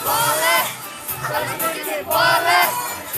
boleh, sedikit boleh.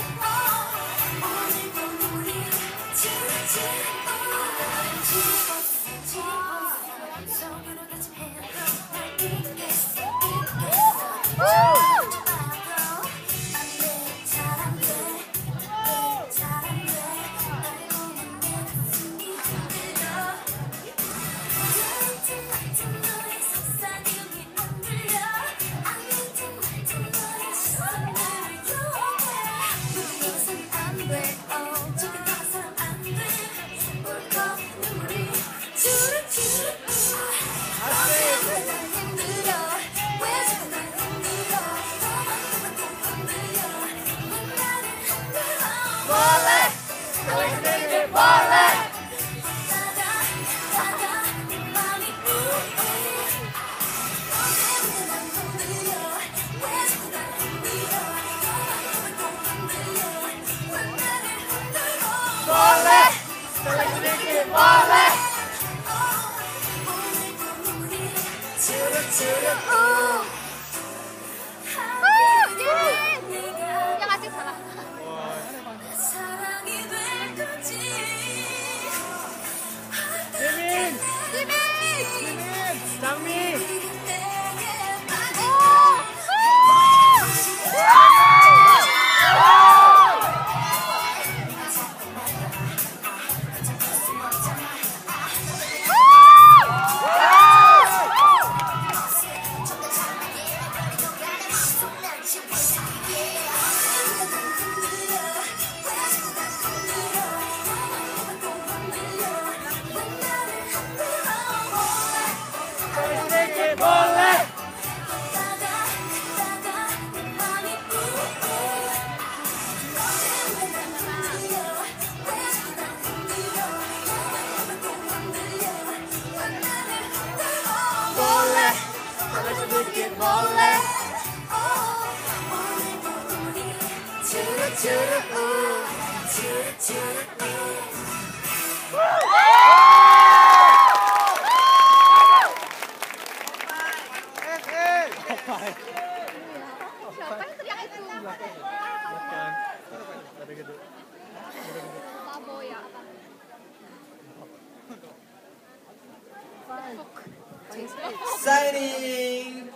Shining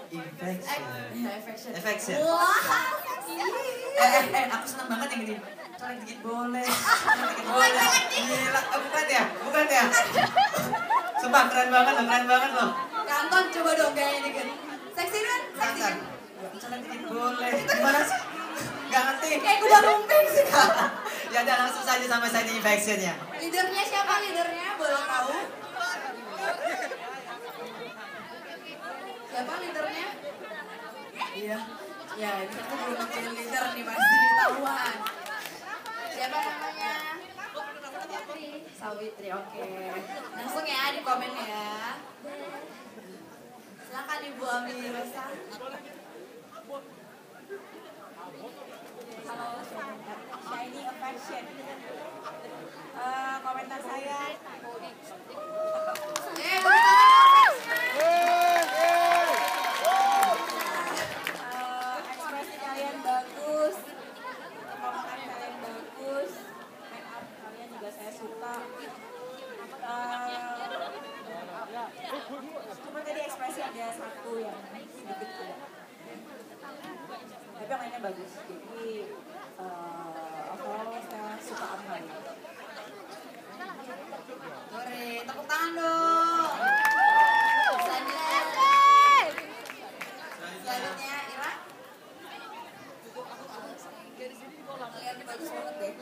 Effection. Wah, aku senang banget yang ini. Colek dikit boleh. Gila, bukan ya? Bukan ya? Sumpah keren banget loh. Kanton coba dong gayanya dikit. Seksi kan? Seksi kan? Colek dikit boleh. Gimana sih? Gak ngerti. Kayak kuda lumping sih. Ya udah langsung saja sama Shining Effection ya. Leadernya siapa leadernya? Boleh tahu? Siapa leadernya? Iya. Ya, ini aku belum pakai leader nih, pasti ketahuan. Siapa namanya? Sawitri, oke. Langsung ya di komen ya. Silakan Ibu Ami Rosa. Halo, Shining Effection. Komentar saya. Ekspresi kalian bagus, komentar kalian bagus, make up kalian juga saya suka. Cuma tadi ekspresi ada satu yang sedikit tidak. Tapi yang lainnya bagus. Jadi overall saya suka kali. Oke, tepuk tangan dong. Selanjutnya Ira. Kalian bagus banget deh.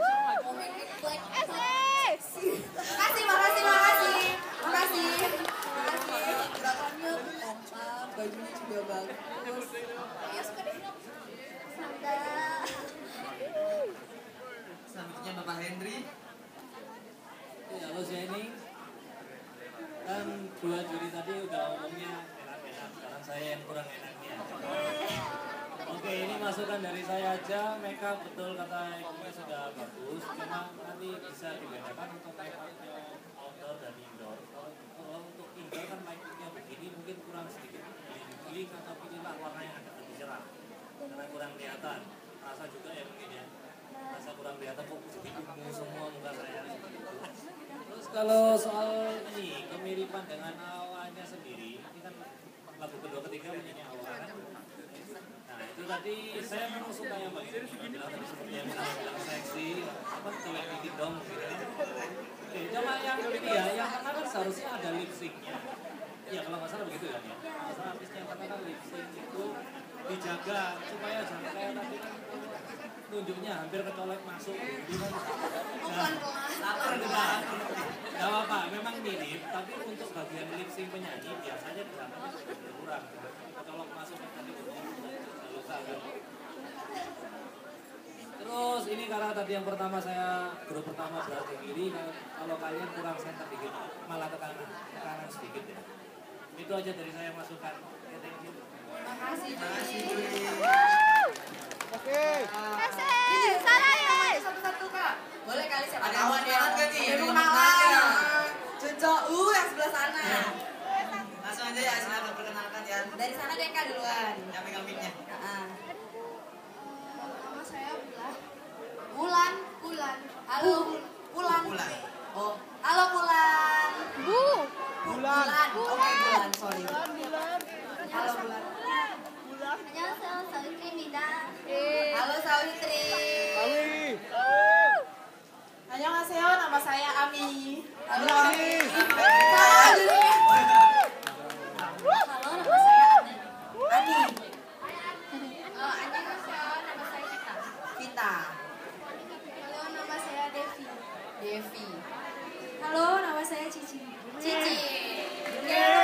Makasih. Gerakannya mantap, bajunya juga bagus. Ayo suka deh. Selanjutnya Bapak Henry. Ya, halo Shining. Kan 2 juri tadi udah ngomongnya enak-enak, sekarang saya yang kurang enaknya. Oke, ini masukan dari saya aja. Makeup betul kata ibunya sudah bagus, cuma nanti bisa dibedakan untuk makeupnya outdoor dan indoor. Kalau untuk indoor kan makeupnya begini mungkin kurang sedikit giling atau pilihlah warna yang agak lebih cerah. ada tepuk jadi ungu semua muka saya. Terus kalau soal ini kemiripan dengan AOA-nya sendiri, ini kan lagu kedua ketiga menyanyi AOA kan. Nah itu tadi saya memang suka yang bagian bilang tadi seperti yang bilang seksi, apa cewek dikit dong gitu. Oke, cuma yang ini ya, yang tengah kan seharusnya ada lip sync-nya. Iya kalau nggak salah begitu kan ya. Masalah artisnya yang tengah kan lip sync itu dijaga supaya jangan kayak tadi kan tunjuknya hampir kecolek masuk gitu kan. Nah, nggak apa-apa, memang mirip, tapi untuk bagian lip sync penyanyi biasanya gerakannya sudah berkurang. Kecolok masuk kan tadi luka kan. Terus ini karena tadi yang pertama saya grup pertama berarti kiri, kalau kalian kurang center dikit malah ke kanan sedikit ya. Itu aja dari saya masukan. Oke, thank you. Makasih Juli. Oke. Kasih. Salah ya. Satu-satu Kak. Boleh kali siapa Ada tahu yang kenalan kan nih? Ada Ada yang kenalan. kenalan. Cuco, yang sebelah sana. Langsung aja ya, silakan perkenalkan ya. Dari sana Deka duluan. Yang pegang mic-nya. Nama saya Bulan. Halo. Bulan. Bulan. Oh, halo Bulan. Bulan. Oke Bulan, sorry. Halo Bulan. 안녕하세요. 서유리입니다. Halo Sawitri. Awi. Annyeonghaseyo, nama saya Ami. Halo Ami. Halo, nama saya Ani. Ani. 안녕하세요. nama saya Vita. Vita. Halo, nama saya Devi. Halo, nama saya Cici. Cici. Yeay.